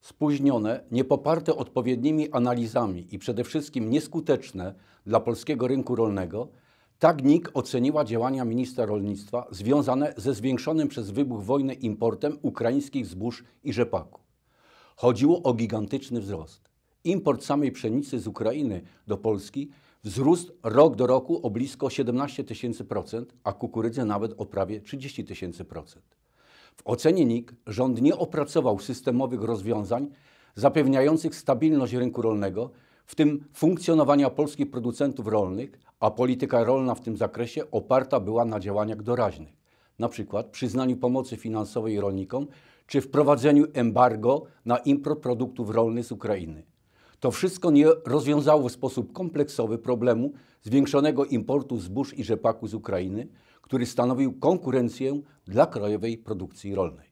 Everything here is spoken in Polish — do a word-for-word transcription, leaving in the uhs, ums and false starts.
spóźnione, niepoparte odpowiednimi analizami i przede wszystkim nieskuteczne dla polskiego rynku rolnego, tak N I K oceniła działania ministra rolnictwa związane ze zwiększonym przez wybuch wojny importem ukraińskich zbóż i rzepaku. Chodziło o gigantyczny wzrost. Import samej pszenicy z Ukrainy do Polski wzrósł rok do roku o blisko siedemnaście tysięcy procent, a kukurydzy nawet o prawie trzydzieści tysięcy procent. W ocenie N I K rząd nie opracował systemowych rozwiązań zapewniających stabilność rynku rolnego, w tym funkcjonowania polskich producentów rolnych, a polityka rolna w tym zakresie oparta była na działaniach doraźnych, na przykład przyznaniu pomocy finansowej rolnikom czy wprowadzeniu embargo na import produktów rolnych z Ukrainy. To wszystko nie rozwiązało w sposób kompleksowy problemu zwiększonego importu zbóż i rzepaku z Ukrainy, który stanowił konkurencję dla krajowej produkcji rolnej.